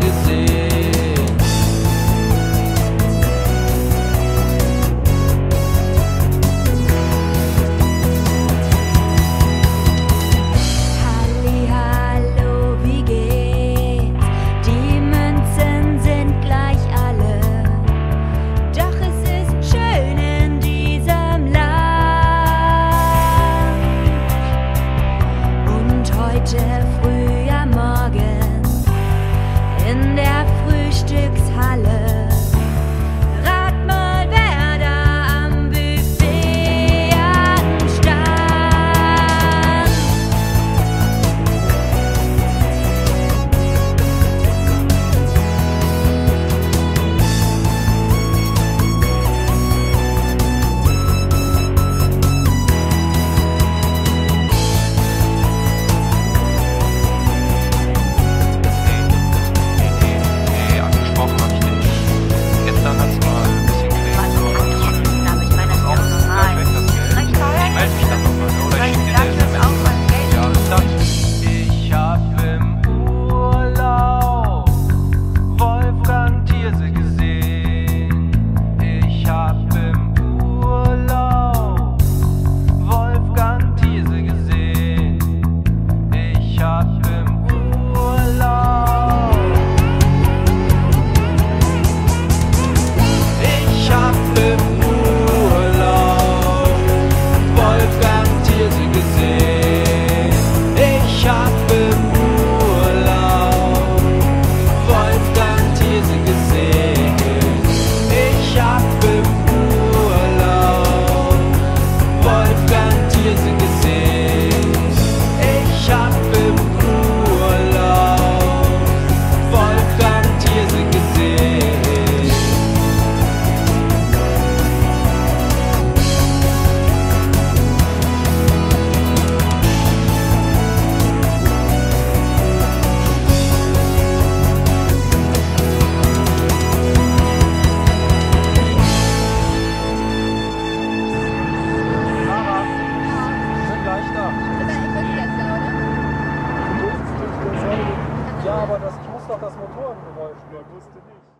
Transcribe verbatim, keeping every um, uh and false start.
gesehen. Hallihallo, wie geht's? Die Münzen sind gleich alle, doch es ist schön in diesem Land. Und heute früh am Morgen in der Frühstückshalle, rat mal, wer da am Buffet anstand. Nee, angesprochen hab ich den nicht. Gestern hat's mal ein bisschen geregnet. Aber ich meine, das ist ja auch normal. Recht teuer. Ich melde mich dann nochmal, oder ich schicke dir eine Dafür ist auch mein Geld. Ja, alles klar. Ich hab im Urlaub Wolfgang Thierse gesehen. Ich hab im Urlaub Wolfgang Thierse gesehen. Ich hab im Urlaub. Ich hab im Urlaub Wolfgang Thierse gesehen. Ich hab im Urlaub Wolfgang Thierse gesehen. Ich hab im Urlaub Wolfgang Thierse gesehen. Ich hab im Urlaub Wolfgang Thierse gesehen. Mama, wir sind gleich da. Ja, aber das, ich muss doch das Motorengeräusch hören, wusste nicht.